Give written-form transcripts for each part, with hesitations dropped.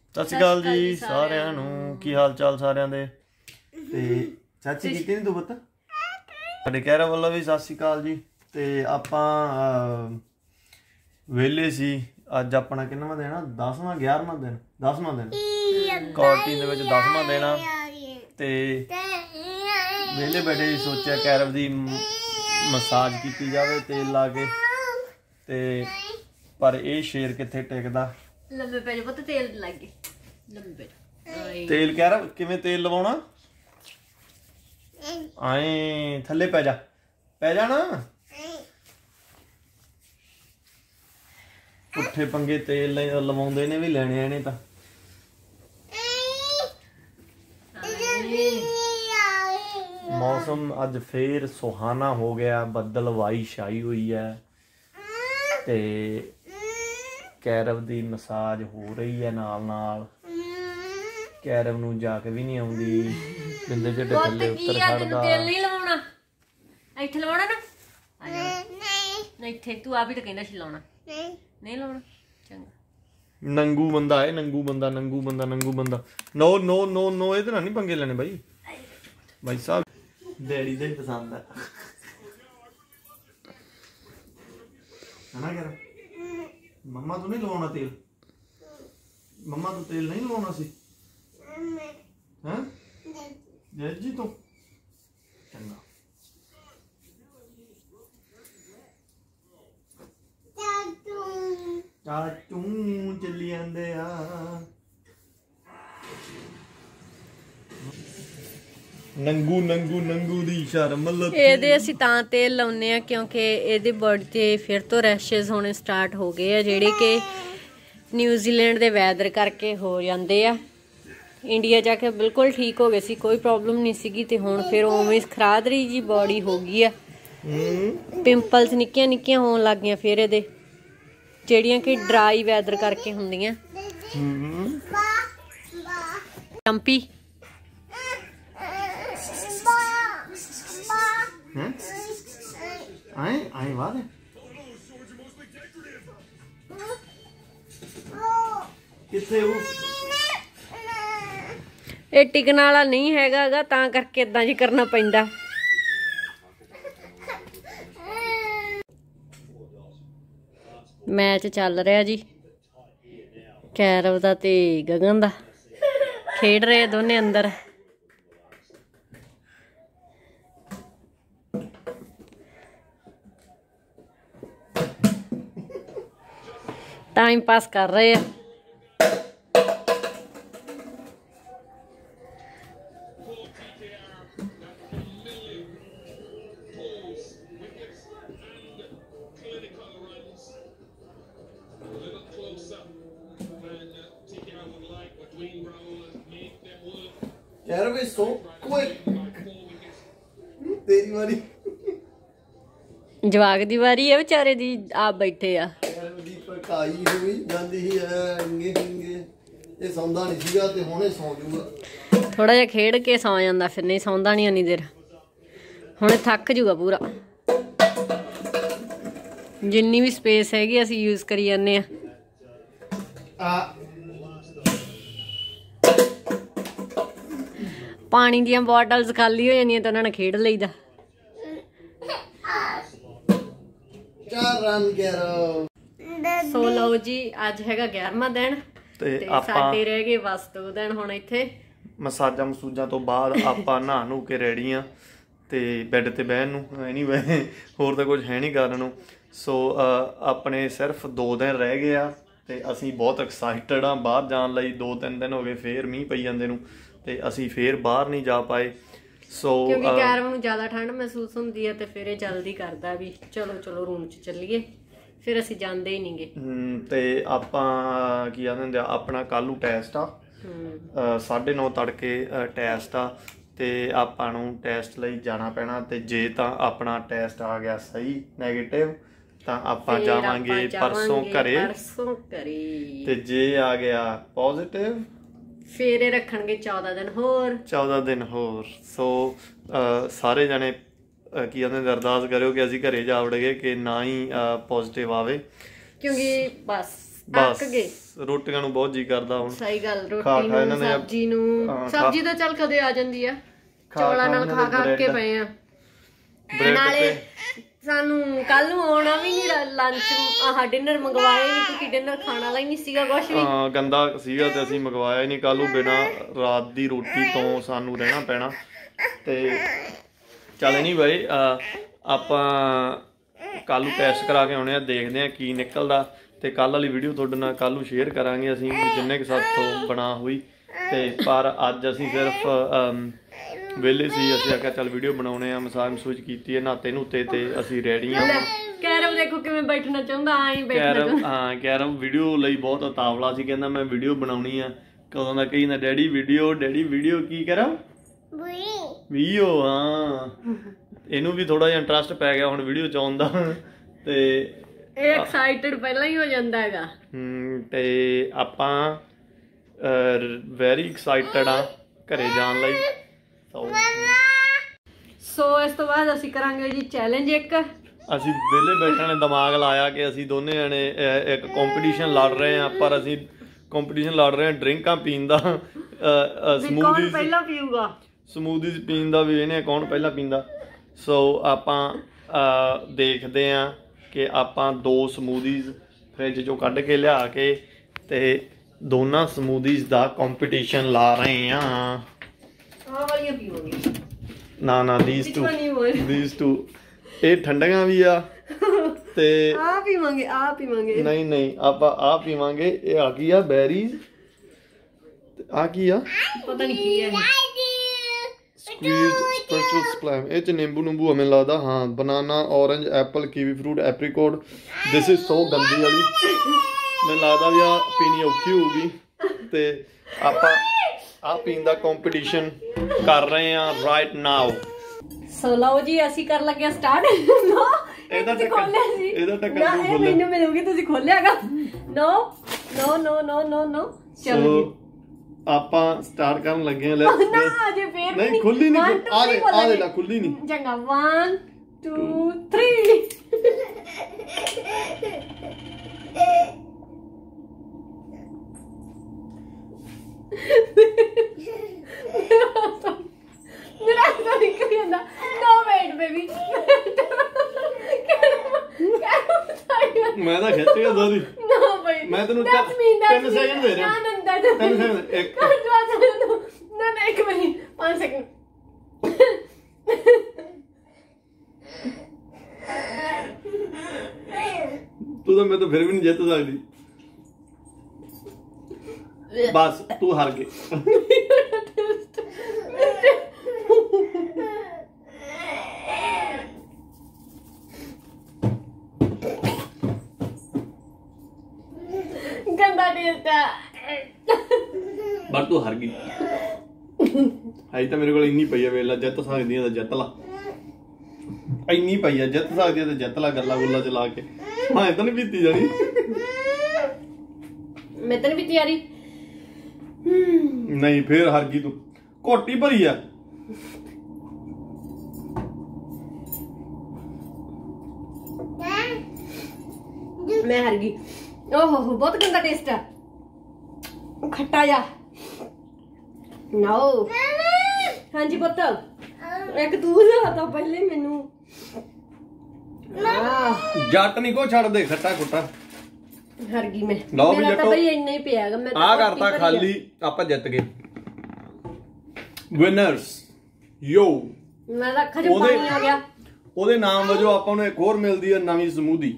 ਸਤਿ ਸ਼੍ਰੀ ਅਕਾਲ ਜੀ ਸਾਰਿਆਂ ਨੂੰ। ਕੀ ਹਾਲ ਚਾਲ ਸਾਰਿਆਂ ਦੇ? ਤੇ ਚਾਚੀ ਕੀਤੀ ਨਹੀਂ ਤੂੰ ਪੁੱਤ? ਸਾਡੇ ਕਹਿਰਾ ਵੱਲੋਂ ਵੀ ਸਤਿ ਸ਼੍ਰੀ ਅਕਾਲ ਜੀ। ਤੇ ਆਪਾਂ ਵਿਹਲੇ ਸੀ। ਅੱਜ ਆਪਣਾ ਕਿੰਨਾ ਦਿਨ ਆ? 10ਵਾਂ 11ਵਾਂ ਦਿਨ 10ਵਾਂ ਦਿਨ ਕੁਆਰੰਟਾਈਨ ਦੇ ਵਿੱਚ 10ਵਾਂ ਦਿਨ ਆ। ਤੇ ਵਿਹਲੇ ਬੈਠੇ ਸੋਚਿਆ ਕੈਰਵ ਦੀ ਮਸਾਜ ਕੀਤੀ ਜਾਵੇ ਤੇਲ ਲਾ ਕੇ। ਤੇ ਪਰ ਇਹ ਸ਼ੇਰ ਕਿੱਥੇ ਟਿਕਦਾ। ਲੰਬੇ ਪੈ ਜਾ ਪੁੱਤ, ਤੇਲ ਲੱਗ ਗਏ। ਲੰਬੇ ਪੈ ਜਾ। ਤੇਲ ਕਹਿ ਰਿਹਾ ਕਿਵੇਂ ਤੇਲ ਲਵਾਉਣਾ? ਆਏ ਥੱਲੇ ਪੈ ਜਾ, ਪੈ ਜਾ ਨਾ। ਪੁੱਠੇ ਪੰਗੇ ਤੇਲ ਲਵਾਉਂਦੇ ਨੇ ਵੀ ਲੈਣੇ ਨੇ ਤਾਂ। मौसम अज फिर सुहाना हो गया, बदलवाई छाई हुई है। ते कैरव दी मसाज हो रही है नाल नाल। कैरव नूं जाके भी नहीं आउंदी, बिंदे च थल्ले उत्तर खड़दा। तेल नहीं लवाउणा, इत्थे लवाउणा ना। नहीं इत्थे तू आप ही तो कहंदा सी लाउणा। नहीं लाउणा चंगा। नंगू बंदा है, नंगू बंदा, नंगू बंदा, नंगू बंदा। नो नो नो नो इहदे नाल नहीं पंगे लेने भाई। भाई साहब डैडी दे पसंद है ना। कर मम्मा तू नहीं लवाउणा तेल? मम्मा तू तेल नहीं लवाउणा सी? हैं जय जी तू चंगा। चाचू चली आंदे आ। नंगू नंगू नंगू दी शर्म लती। ਇਹਦੇ ਅਸੀਂ ਤਾਂ ਤੇਲ ਲਾਉਨੇ ਆ ਕਿਉਂਕਿ ਇਹਦੇ ਬੋਡੀ ਤੇ ਫਿਰ ਤੋਂ ਰੈਸ਼ਸ ਹੋਣੇ ਸਟਾਰਟ ਹੋ ਗਏ ਆ, ਜਿਹੜੇ ਕਿ ਨਿਊਜ਼ੀਲੈਂਡ ਦੇ ਵੈਦਰ ਕਰਕੇ ਹੋ ਜਾਂਦੇ ਆ। ਇੰਡੀਆ ਜਾ ਕੇ ਬਿਲਕੁਲ ਠੀਕ ਹੋ ਗਏ ਸੀ, ਕੋਈ ਪ੍ਰੋਬਲਮ ਨਹੀਂ ਸੀਗੀ। ਤੇ ਹੁਣ ਫਿਰ ਉਵੇਂ ਖਰਾਦਰੀ ਜੀ ਬੋਡੀ ਹੋ ਗਈ ਆ। ਪਿੰਪਲਸ ਨਿੱਕੀਆਂ ਨਿੱਕੀਆਂ ਹੋਣ ਲੱਗ ਗਈਆਂ ਫਿਰ ਇਹਦੇ, ਜਿਹੜੀਆਂ ਕਿ ਡਰਾਈ ਵੈਦਰ ਕਰਕੇ ਹੁੰਦੀਆਂ। ਚੰਪੀ आए आए वाद किथे हो? ਇਹ ਟਿਕਣ ਵਾਲਾ ਨਹੀਂ ਹੈਗਾ, ਤਾਂ ਕਰਕੇ ਇਦਾਂ ਜੀ ਕਰਨਾ ਪੈਂਦਾ। ਮੈਚ ਚੱਲ ਰਿਹਾ ਜੀ, ਕੈਰਵ ਦਾ ਤੇ ਗਗਨ ਦਾ। ਖੇਡ ਰਹੇ ਦੋਨੇ ਅੰਦਰ। टाइम पास कर रहे हैं। यार वे सो कोई तेरी वारी जवाक दी वारी है, बेचारे दी आप बैठे आ। ਕਾਈ ਹੋਈ ਜਾਂਦੀ ਹੈ ਇੰਗੇ ਇੰਗੇ। ਇਹ ਸੌਂਦਾ ਨਹੀਂ ਸੀਗਾ ਤੇ ਹੁਣੇ ਸੌਂ ਜੂਗਾ। ਥੋੜਾ ਜਿਹਾ ਖੇਡ ਕੇ ਸੌਂ ਜਾਂਦਾ, ਫਿਰ ਨਹੀਂ ਸੌਂਦਾ ਨਹੀਂ ਉਨੀ ਦੇਰ। ਹੁਣੇ ਥੱਕ ਜੂਗਾ ਪੂਰਾ। ਜਿੰਨੀ ਵੀ ਸਪੇਸ ਹੈਗੀ ਅਸੀਂ ਯੂਜ਼ ਕਰੀ ਜਾਂਦੇ ਆ। ਪਾਣੀ ਦੀਆਂ ਬੋਟਲਸ ਖਾਲੀ ਹੋ ਜਾਂਦੀਆਂ ਤਾਂ ਉਹਨਾਂ ਨੇ ਖੇਡ ਲਈਦਾ। ਚਾਰ ਰਨ ਕਰੋ। ਸੋ ਲਓ ਜੀ, ਅੱਜ ਹੈਗਾ 11ਵਾਂ ਦਿਨ ਤੇ ਸਾਡੇ ਰਹਿ ਗਏ ਬਸ 2 ਦਿਨ ਹੁਣ ਇੱਥੇ। ਮਸਾਜਾਂ ਮਸੂਜਾਂ ਤੋਂ ਬਾਅਦ ਆਪਾਂ ਨਹਾ ਨੂੰ ਕੇ ਰੈਡੀ ਆ ਤੇ ਬੈੱਡ ਤੇ ਬਹਿਣ ਨੂੰ। ਐਨੀਵੇ ਹੋਰ ਤਾਂ ਕੁਝ ਹੈ ਨਹੀਂ ਕਰਨ ਨੂੰ। ਸੋ ਆਪਣੇ ਸਿਰਫ 2 ਦਿਨ ਰਹਿ ਗਏ ਆ ਤੇ ਅਸੀਂ ਬਹੁਤ ਐਕਸਾਈਟਡ ਆ ਬਾਹਰ ਜਾਣ ਲਈ। 2-3 ਦਿਨ ਹੋ ਗਏ ਫੇਰ ਮੀਂਹ ਪਈ ਜਾਂਦੇ ਨੂੰ ਤੇ ਅਸੀਂ ਫੇਰ ਬਾਹਰ ਨਹੀਂ ਜਾ ਪਾਏ। ਸੋ ਕਿਉਂਕਿ ਕੈਰਵ ਨੂੰ ਜ਼ਿਆਦਾ ਠੰਡ ਮਹਿਸੂਸ ਹੁੰਦੀ ਹੈ ਤੇ ਫਿਰ ਇਹ ਜਲਦੀ ਕਰਦਾ ਵੀ ਚਲੋ ਚਲੋ ਰੂਮ 'ਚ ਚੱਲੀਏ। ਫਿਰ ਅਸੀਂ ਜਾਂਦੇ ਹੀ ਨਹੀਂਗੇ। ਤੇ ਆਪਾਂ ਕੀ ਕਹਿੰਦੇ ਹੁੰਦੇ ਆ, ਆਪਣਾ ਕੱਲ੍ਹ ਨੂੰ ਟੈਸਟ ਆ 9:30 ਤੜਕੇ ਟੈਸਟ ਆ ਤੇ ਆਪਾਂ ਨੂੰ ਟੈਸਟ ਲਈ ਜਾਣਾ ਪੈਣਾ। ਤੇ ਜੇ ਤਾਂ ਆਪਣਾ ਟੈਸਟ ਆ ਗਿਆ ਸਹੀ ਨੈਗੇਟਿਵ ਤਾਂ ਆਪਾਂ ਜਾਵਾਂਗੇ ਪਰਸੋਂ ਘਰੇ। ਤੇ ਜੇ ਆ ਗਿਆ ਪੋਜ਼ਿਟਿਵ ਫਿਰ ਇਹ ਰੱਖਣਗੇ 14 ਦਿਨ ਹੋਰ। 14 ਦਿਨ ਹੋਰ। ਸੋ ਸਾਰੇ ਜਣੇ ਕੀ ਕਹਿੰਦੇ ਅਰਦਾਸ ਕਰਿਓ ਕਿ ਅਸੀਂ ਘਰੇ ਜਾ ਵੜਗੇ, ਕਿ ਨਾ ਹੀ ਪੋਜ਼ਿਟਿਵ ਆਵੇ। ਕਿਉਂਕਿ ਬਸ ਬਸ ਰੋਟੀਆਂ ਨੂੰ ਬਹੁਤ ਜੀ ਕਰਦਾ ਹੁਣ। ਸਹੀ ਗੱਲ, ਰੋਟੀ ਨੂੰ ਸਬਜ਼ੀ ਤਾਂ ਚੱਲ ਕਦੇ ਆ ਜਾਂਦੀ ਆ, ਚੌਲਾਂ ਨਾਲ ਖਾ ਕੇ ਪਏ ਆ। ਨਾਲੇ ਸਾਨੂੰ ਕੱਲ ਨੂੰ ਆਉਣਾ ਵੀ ਨਹੀਂ, ਲੰਚ ਡਿਨਰ ਮੰਗਵਾਇਆ ਨਹੀਂ ਕਿਉਂਕਿ ਡਿਨਰ ਖਾਣ ਵਾਲਾ ਹੀ ਨਹੀਂ ਸੀਗਾ ਕੁਛ ਵੀ। ਹਾਂ ਗੰਦਾ ਸੀਗਾ ਤੇ ਅਸੀਂ ਮੰਗਵਾਇਆ ਹੀ ਨਹੀਂ। ਕੱਲ ਨੂੰ ਬਿਨਾਂ ਰਾਤ ਦੀ ਰੋਟੀ ਤੋਂ ਸਾਨੂੰ ਰਹਿਣਾ ਪੈਣਾ। ਤੇ ਚੱਲ ਨਹੀਂ ਬਾਈ, ਆਪਾਂ ਕੱਲ ਨੂੰ ਟੈਸਟ ਕਰਾ ਕੇ ਆਉਣੇ ਆ, ਦੇਖਦੇ ਆ ਕੀ ਨਿਕਲਦਾ। ਤੇ ਕੱਲ ਵਾਲੀ ਵੀਡੀਓ ਤੁਹਾਡੇ ਨਾਲ ਕੱਲ ਨੂੰ ਸ਼ੇਅਰ ਕਰਾਂਗੇ ਅਸੀਂ, ਜਿੰਨੇ ਕੁ ਸਾਥੋਂ ਬਣਾ ਹੋਈ। ਤੇ ਪਰ ਅੱਜ ਅਸੀਂ ਸਿਰਫ ਵਿਹਲੇ ਸੀ, ਅਸੀਂ ਆਖਿਆ ਚੱਲ ਵੀਡੀਓ ਬਣਾਉਣੇ ਆ। ਮਸਾਜ ਕੀਤੀ ਹੈ, ਨਹਾਤੇ ਨੂਤੇ ਤੇ ਅਸੀਂ ਰੈਡੀ ਆ। ਕੈਰਵ ਦੇਖੋ ਕਿਵੇਂ ਬੈਠਣਾ ਚਾਹੁੰਦਾ, ਆਈ ਬੈਠਣਾ। ਹਾਂ ਕੈਰਵ ਵੀਡੀਓ ਲਈ ਬਹੁਤ ਉਤਾਵਲਾ ਸੀ, ਕਹਿੰਦਾ ਮੈਂ ਵੀਡੀਓ ਬਣਾਉਣੀ ਆ। ਕਦੋਂ ਦਾ ਕਹੀ ਨਾ ਡੈਡੀ ਵੀਡੀਓ ਕੀ ਕਰਾਂ ਵੀਡੀਓ। ਹਾਂ ਇਹਨੂੰ ਵੀ ਥੋੜਾ ਜਿਹਾ ਇੰਟਰਸਟ ਪੈ ਗਿਆ ਹੁਣ ਵੀਡੀਓ ਚ ਆਉਣ ਦਾ, ਤੇ ਇਹ ਐਕਸਾਈਟਡ ਪਹਿਲਾਂ ਹੀ ਹੋ ਜਾਂਦਾ ਹੈਗਾ। ਤੇ ਆਪਾਂ ਵੈਰੀ ਐਕਸਾਈਟਡ ਆ ਘਰੇ ਜਾਣ ਲਈ। ਸੋ ਇਸ ਤੋਂ ਬਾਅਦ ਅਸੀਂ ਕਰਾਂਗੇ ਜੀ ਚੈਲੰਜ ਇੱਕ। ਅਸੀਂ ਵਿਹਲੇ ਬੈਠਣ ਨੇ ਦਿਮਾਗ ਲਾਇਆ ਕਿ ਅਸੀਂ ਦੋਨੇ ਜਣੇ ਇੱਕ ਕੰਪੀਟੀਸ਼ਨ ਲੜ ਰਹੇ ਹਾਂ, ਪਰ ਅਸੀਂ ਕੰਪੀਟੀਸ਼ਨ ਲੜ ਰਹੇ ਹਾਂ ਡਰਿੰਕਾਂ ਪੀਣ ਦਾ, ਸਮੂਦੀਜ਼ ਪਹਿਲਾਂ ਪੀਊਗਾ, ਸਮੂਦੀਜ਼ ਪੀਣ ਦਾ, ਵੀ ਇਹਨੇ ਕੌਣ ਪਹਿਲਾਂ ਪੀਂਦਾ। ਸੋ ਆਪਾਂ ਦੇਖਦੇ ਹਾਂ ਕਿ ਆਪਾਂ 2 ਸਮੂਦੀਜ਼ ਫਰਿੱਜ ਚੋਂ ਕੱਢ ਕੇ ਲਿਆ ਕੇ ਤੇ ਦੋਨਾਂ ਸਮੂਦੀਜ਼ ਦਾ ਕੰਪੀਟੀਸ਼ਨ ਲਾ ਰਹੇ ਹਾਂ। ਨਾ these two ਇਹ ਠੰਡੀਆਂ ਵੀ ਆ ਤੇ ਆ ਪੀਵਾਂਗੇ ਨਹੀਂ ਆਪਾਂ ਆ ਪੀਵਾਂਗੇ। ਇਹ ਆ ਕੀ ਆ, ਬੈਰੀਜ਼। ਆ ਕੀ ਆ ਪਤਾ ਨਹੀਂ ਕੀ ਹੈ, ਸਕਵੀਜ਼ਡ ਸਪੈਸ਼ਲ ਸਪਲੈਮ। ਇਹ ਚ ਨਿੰਬੂ ਮੈਨੂੰ ਲੱਗਦਾ। ਹਾਂ banana, orange, apple, kiwi fruit, apricot. This is so ਗੰਦੀ ਵਾਲੀ, ਮੈਨੂੰ ਲੱਗਦਾ ਵੀ ਆ ਪੀਣੀ ਔਖੀ ਹੋਊਗੀ। ਤੇ ਆਪਾਂ ਆ ਪੀਣ ਦਾ ਕੰਪੀਟੀਸ਼ਨ ਕਰ ਰਹੇ ਆ ਰਾਈਟ ਨਾਓ। ਸੋ ਲਓ ਜੀ ਅਸੀਂ ਕਰ ਲੱਗੇ ਸਟਾਰਟ। ਇਹਦਾ ਢੱਕਣ ਮੈਨੂੰ ਮਿਲੂਗੀ, ਤੁਸੀਂ ਖੋਲਿਆਗਾ। ਨੋ ਚਲੋ ਆਪਾਂ ਸਟਾਰਟ ਕਰਨ ਲੱਗੇ ਆ। ਨਾ ਅਜੇ ਫੇਰ ਨਹੀਂ ਖੁੱਲੀ ਨਹੀਂ, ਆ ਲੈ ਖੁੱਲੀ ਨਹੀਂ। ਚੰਗਾ 1 2 3 ਮੇਰਾ ਤਾਂ ਨਿਕਲ ਜਾਂਦਾ। ਨੋ ਵੇਟ ਬੇਬੀ, ਮੈਂ ਤਾਂ ਖਿੱਚ ਗਿਆ ਦੋਦੀ। ਨੋ ਬਈ ਮੈਂ ਤੈਨੂੰ 3 ਸੈਕਿੰਡ ਦੇ ਰਿਹਾ। 3 ਸੈਕਿੰਡ ਇੱਕ ਨਾ 1 ਮਿੰਟ 5 ਸੈਕਿੰਡ। ਤੂੰ ਤਾਂ ਮੈਂ ਤਾਂ ਫਿਰ ਵੀ ਨਹੀਂ ਜਿੱਤ ਸਕਦੀ। ਬਸ ਤੂੰ ਹਾਰ ਗਈ। ਗੰਦਾ ਟੇਸਟ ਆ, ਪਰ ਤੂੰ ਹਾਰ ਗਈ। ਹਾਈ ਤਾਂ ਮੇਰੇ ਕੋਲ ਇੰਨੀ ਪਈ ਆ, ਵੇਲਾ ਜਿੱਤ ਸਕਦੀ ਆ ਤਾਂ ਜਿੱਤ ਲਾ। ਇੰਨੀ ਪਈ ਆ, ਜਿੱਤ ਸਕਦੀ ਆ ਤਾਂ ਜਿੱਤ ਲਾ, ਗੱਲਾਂ ਗੁੱਲਾਂ ਚਲਾ ਕੇ। ਹਾਂ ਤਾਂ ਨਹੀਂ ਪੀਤੀ ਜਾਣੀ, ਮੈਂ ਤਾਂ ਨਹੀਂ ਪੀਤੀ ਯਾਰੀ। ਨਹੀਂ ਫੇਰ ਹਾਰ ਗਈ ਤੂੰ। ਘੋਟੀ ਭਰੀ ਆ। ਮੈਂ ਹਾਰ ਗਈ। ਓਹੋ ਬਹੁਤ ਗੰਦਾ ਟੇਸਟ ਆ, ਖੱਟਾ ਜਾ। ਨੋ ਹਾਂਜੀ ਪੁੱਤ, ਇੱਕ ਤੂੰ ਲਿਆ ਤਾਂ ਪਹਿਲੇ ਮੈਨੂੰ। ਜੱਟ ਨਹੀਂ ਕੋ ਛੱਡ ਦੇ, ਖੱਟਾ ਖੁੱਟਾ। ਹਾਰ ਗਈ ਮੈਂ। ਲਓ ਵੀ ਜੱਟੋ, ਬਈ ਇੰਨਾ ਹੀ ਪਿਆਗਾ ਮੈਂ ਆ ਕਰਤਾ ਖਾਲੀ, ਆਪਾਂ ਜਿੱਤ ਗਏ। ਵਿਨਰਸ ਯੋ। ਮੈਂ ਤਾਂ ਅੱਖਾਂ 'ਚ ਪਾਣੀ ਆ ਗਿਆ। ਉਹਦੇ ਨਾਮ ਵਜੋਂ ਆਪਾਂ ਨੂੰ ਇੱਕ ਹੋਰ ਮਿਲਦੀ ਹੈ ਨਵੀਂ ਸਮੂਦੀ।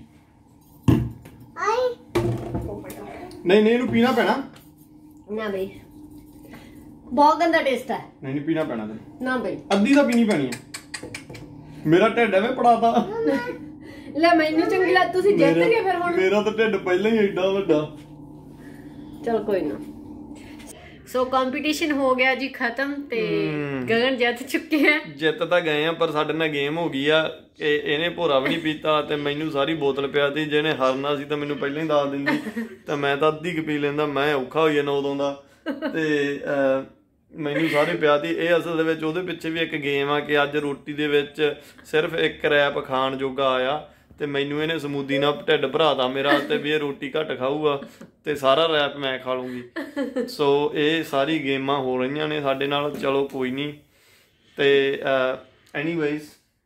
ਨਹੀਂ ਇਹਨੂੰ ਪੀਣਾ ਪੈਣਾ ਨਾ ਬਈ, ਬਹੁਤ ਗੰਦਾ ਟੇਸਟ ਹੈ। ਨਹੀਂ ਪੀਣਾ ਪੈਣਾ ਨਾ ਬਈ, ਅੱਧੀ ਤਾਂ ਪੀਣੀ ਪੈਣੀ ਹੈ। ਮੇਰਾ ਢਿੱਡ ਐਵੇਂ ਪੜਾਤਾ। ਲੈ ਮੈਨੂੰ ਚੰਗੀ ਲੱਗ, ਤੁਸੀਂ ਜਿੱਤ ਗਏ ਫਿਰ ਹੁਣ। ਮੇਰਾ ਤਾਂ ਢਿੱਡ ਪਹਿਲਾਂ ਹੀ ਏਡਾ ਵੱਡਾ। ਚਲ ਕੋਈ ਨਾ। ਸੋ ਕੰਪੀਟੀਸ਼ਨ ਹੋ ਗਿਆ ਜੀ ਖਤਮ ਤੇ ਗਗਨ ਜਿੱਤ ਚੁੱਕੇ ਆ। ਜਿੱਤ ਤਾਂ ਗਏ ਆ, ਪਰ ਸਾਡੇ ਨਾਲ ਗੇਮ ਹੋ ਗਈ ਆ ਕਿ ਇਹਨੇ ਭੋਰਾ ਵੀ ਨਹੀਂ ਪੀਤਾ ਤੇ ਮੈਨੂੰ ਸਾਰੀ ਬੋਤਲ ਪਿਆ ਤੀ। ਜਿਹਨੇ ਹਾਰਨਾ ਸੀ ਤਾਂ ਮੈਨੂੰ ਪਹਿਲਾਂ ਹੀ ਦੱਸ ਦਿੰਦੀ ਤਾਂ ਮੈਂ ਤਾਂ ਅੱਧੀ ਕੁ ਪੀ ਲੈਂਦਾ। ਮੈਂ ਔਖਾ ਹੋਈ ਜਾਂਦਾ ਉਦੋਂ ਦਾ, ਤੇ ਮੈਨੂੰ ਸਾਰੇ ਪਿਆ ਤੀ। ਇਹ ਅਸਲ ਦੇ ਵਿੱਚ ਉਹਦੇ ਪਿੱਛੇ ਵੀ ਇੱਕ ਗੇਮ ਆ ਕਿ ਅੱਜ ਰੋਟੀ ਦੇ ਵਿੱਚ ਸਿਰਫ 1 ਰੈਪ ਖਾਣ ਜੋਗਾ ਆਇਆ ਤੇ ਮੈਨੂੰ ਇਹਨੇ ਸਮੂਦੀ ਨਾਲ ਢਿੱਡ ਭਰਾਤਾ ਮੇਰਾ ਤੇ ਵੀ ਇਹ ਰੋਟੀ ਘੱਟ ਖਾਊਗਾ ਤੇ ਸਾਰਾ ਰੈਪ ਮੈਂ ਖਾ ਲੂੰਗੀ। ਸੋ ਇਹ ਸਾਰੀ ਗੇਮਾਂ ਹੋ ਰਹੀਆਂ ਨੇ ਸਾਡੇ ਨਾਲ। ਚਲੋ ਕੋਈ ਨਹੀਂ। ਤੇ ਐਨੀਵੇਜ਼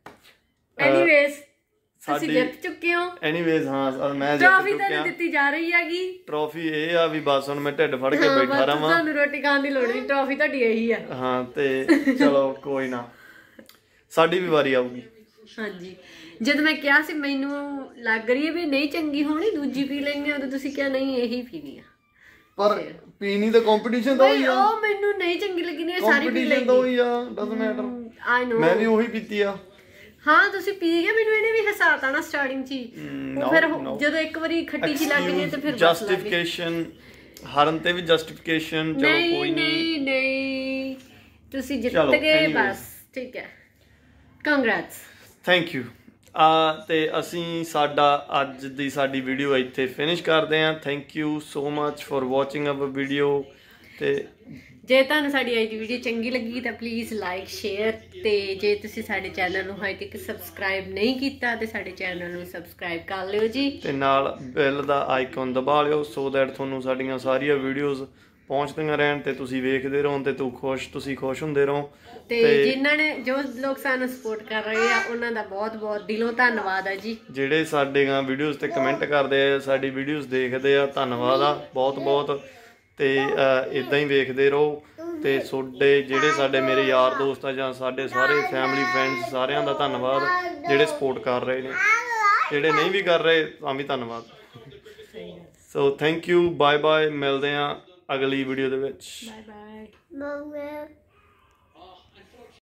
ਤੁਸੀਂ ਜਿੱਤ ਚੁੱਕੇ ਹੋ। ਐਨੀਵੇਜ਼ ਹਾਂ ਮੈਂ ਟਰਾਫੀ ਤੁਹਾਨੂੰ ਦਿੱਤੀ ਜਾ ਰਹੀ ਹੈਗੀ। ਟਰਾਫੀ ਇਹ ਆ ਵੀ ਬਸ ਹੁਣ ਮੈਂ ਢਿੱਡ ਫੜ ਕੇ ਬੈਠਾ ਰਵਾਂ, ਤੁਹਾਨੂੰ ਰੋਟੀ ਖਾਣ ਦੀ ਲੋੜ ਨਹੀਂ, ਟਰਾਫੀ ਤੁਹਾਡੀ ਇਹੀ ਆ। ਹਾਂ ਤੇ ਚਲੋ ਕੋਈ ਨਾ, ਸਾਡੀ ਵੀ ਵਾਰੀ ਆਊਗੀ। ਹਾਂਜੀ, ਜਦ ਮੈਂ ਕਿਹਾ ਸੀ ਮੈਨੂੰ ਲੱਗ ਰਹੀ ਹੈ ਵੀ ਨਹੀਂ ਚੰਗੀ ਹੋਣੀ, ਦੂਜੀ ਪੀ ਲੈਣੀ, ਉਦੋਂ ਤੁਸੀਂ ਕਿਹਾ ਨਹੀਂ ਇਹੀ ਪੀਣੀ ਆ। ਪਰ ਪੀਣੀ ਤਾਂ ਕੰਪੀਟੀਸ਼ਨ ਦਾ ਹੀ ਆ। ਉਹ ਮੈਨੂੰ ਨਹੀਂ ਚੰਗੀ ਲੱਗੀ, ਨਹੀਂ ਸਾਰੀ ਪੀ ਲਈ। ਕੰਪੀਟੀਸ਼ਨ ਦਾ ਹੀ ਆ, ਡਸਨਟ ਮੈਟਰ। ਆਈ ਨੋ, ਮੈਂ ਵੀ ਉਹੀ ਪੀਤੀ ਆ। ਹਾਂ ਤੁਸੀਂ ਪੀ ਗਏ, ਮੈਨੂੰ ਇਹਨੇ ਵੀ ਹਸਾਤਾ ਨਾ ਸਟਾਰਟਿੰਗ 'ਚ ਹੀ। ਫਿਰ ਜਦੋਂ ਇੱਕ ਵਾਰੀ ਖੱਟੀ ਜਿਹੀ ਲੱਗ ਗਈ ਤੇ ਫਿਰ ਜਸਟੀਫਿਕੇਸ਼ਨ ਹਰਨ ਤੇ ਵੀ ਜਸਟੀਫਿਕੇਸ਼ਨ। ਚਲੋ ਕੋਈ ਨਹੀਂ ਤੁਸੀਂ ਜਿੱਤ ਗਏ ਬਸ, ਠੀਕ ਹੈ, ਕੰਗ੍ਰੈਟਸ, ਥੈਂਕ ਯੂ। ਤੇ ਅਸੀਂ ਸਾਡਾ ਅੱਜ ਦੀ ਸਾਡੀ ਵੀਡੀਓ ਇੱਥੇ ਫਿਨਿਸ਼ ਕਰਦੇ ਹਾਂ। Thank you so much for watching our video. ਤੇ ਜੇ ਤੁਹਾਨੂੰ ਸਾਡੀ ਅੱਜ ਦੀ ਵੀਡੀਓ ਚੰਗੀ ਲੱਗੀ ਤਾਂ ਪਲੀਜ਼ ਲਾਈਕ ਸ਼ੇਅਰ, ਤੇ ਜੇ ਤੁਸੀਂ ਸਾਡੇ ਚੈਨਲ ਨੂੰ ਹਜੇ ਤੱਕ ਸਬਸਕ੍ਰਾਈਬ ਨਹੀਂ ਕੀਤਾ ਤੇ ਸਾਡੇ ਚੈਨਲ ਨੂੰ ਸਬਸਕ੍ਰਾਈਬ ਕਰ ਲਿਓ ਜੀ, ਤੇ ਨਾਲ ਬੈਲ ਦਾ ਆਈਕਨ ਦਬਾ ਲਿਓ ਸੋ ਦੈਟ ਤੁਹਾਨੂੰ ਸਾਡੀਆਂ ਸਾਰੀਆਂ ਵੀਡੀਓਜ਼ ਪਹੁੰਚਦੀਆਂ ਰਹਿਣ ਤੇ ਤੁਸੀਂ ਵੇਖਦੇ ਰਹੋ ਤੇ ਤੁਸੀਂ ਖੁਸ਼ ਹੁੰਦੇ ਰਹੋ। ਤੇ ਜਿਨ੍ਹਾਂ ਨੇ ਜੋ ਲੋਕ ਸਾਨੂੰ ਸਪੋਰਟ ਕਰ ਰਹੇ ਆ ਉਹਨਾਂ ਦਾ ਬਹੁਤ ਬਹੁਤ ਦਿਲੋਂ ਧੰਨਵਾਦ ਆ ਜੀ। ਜਿਹੜੇ ਸਾਡੇ ਵੀਡੀਓਜ਼ ਤੇ ਕਮੈਂਟ ਕਰਦੇ ਆ, ਸਾਡੀ ਵੀਡੀਓਜ਼ ਦੇਖਦੇ ਆ, ਧੰਨਵਾਦ ਆ ਬਹੁਤ ਬਹੁਤ। ਤੇ ਇਦਾਂ ਹੀ ਵੇਖਦੇ ਰਹੋ। ਤੇ ਤੁਹਾਡੇ ਜਿਹੜੇ ਸਾਡੇ ਮੇਰੇ ਯਾਰ ਦੋਸਤ ਆ ਜਾਂ ਸਾਡੇ ਸਾਰੇ ਫੈਮਿਲੀ ਫਰੈਂਡਸ, ਸਾਰਿਆਂ ਦਾ ਧੰਨਵਾਦ ਜਿਹੜੇ ਸਪੋਰਟ ਕਰ ਰਹੇ ਨੇ। ਜਿਹੜੇ ਨਹੀਂ ਵੀ ਕਰ ਰਹੇ ਤਾਂ ਵੀ ਧੰਨਵਾਦ। So thank you, bye bye, ਮਿਲਦੇ ਆ ਅਗਲੀ ਵੀਡੀਓ ਦੇ ਵਿੱਚ। Bye bye.